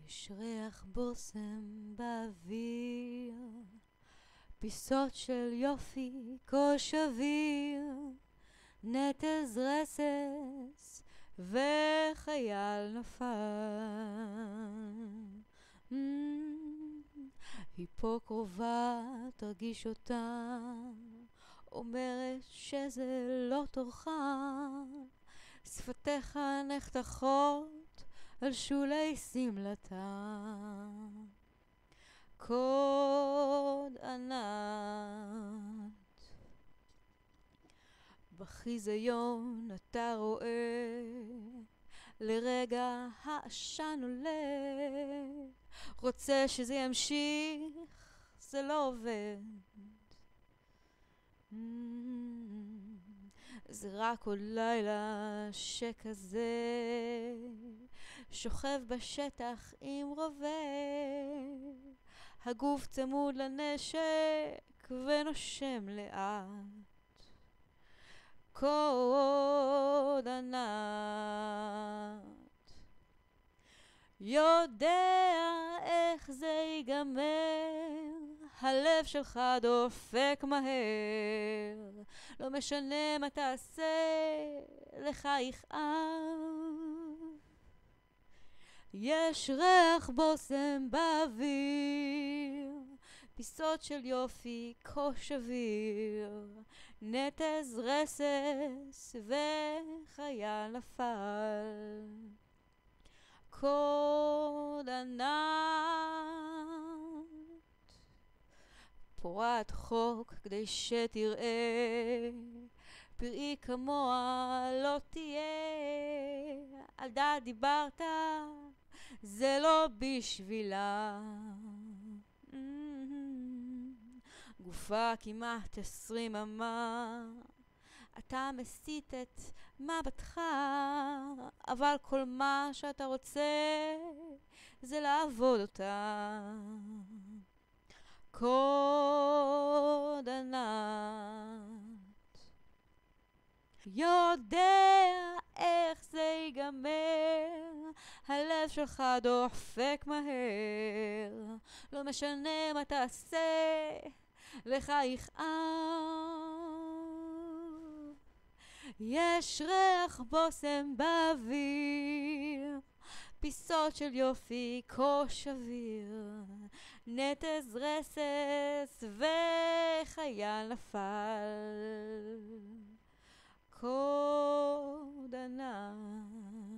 יש ריח בושם באוויר, פיסות של יופי כה שביר, נטז רסס וחייל נפל. היא פה קרובה, תרגיש אותה, אומרת שזה לא תורך, שפתיך נחתכות על שולי שמלתה. קוד ענת, בחיזיון אתה רואה, לרגע העשן עולה, רוצה שזה ימשיך, זה לא עובד. זה רק עוד לילה שכזה, שוכב בשטח עם רובה, הגוף צמוד לנשק ונושם לאט. קוד ענת, יודע איך זה ייגמר, הלב שלך דופק מהר, לא משנה מה תעשה, לך יכאב. יש ריח בושם באוויר, פיסות של יופי כה שביר, נטז רסס וחייל נפל. קוד ענת, פורט חוק כדי שתראה, פראי כמוה לא תהיה, על דעת דיברת, זה לא בשבילה. גופה כמעט 20 אמה, אתה מסית את מבטך, אבל כל מה שאתה רוצה זה לעבוד אותה. קוד ענת, יודע איך זה ייגמר, הלב שלך דופק מהר, לא משנה מה תעשה, לך יכאב. יש ריח בושם באוויר, פיסות של יופי כה שביר, נטז רסס וחייל נפל. קוד ענת.